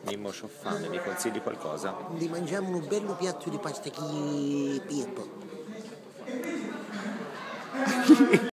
Mimmo, c'ho fame, mi consigli qualcosa? Di mangiamo un bello piatto di pasta chi Pippo.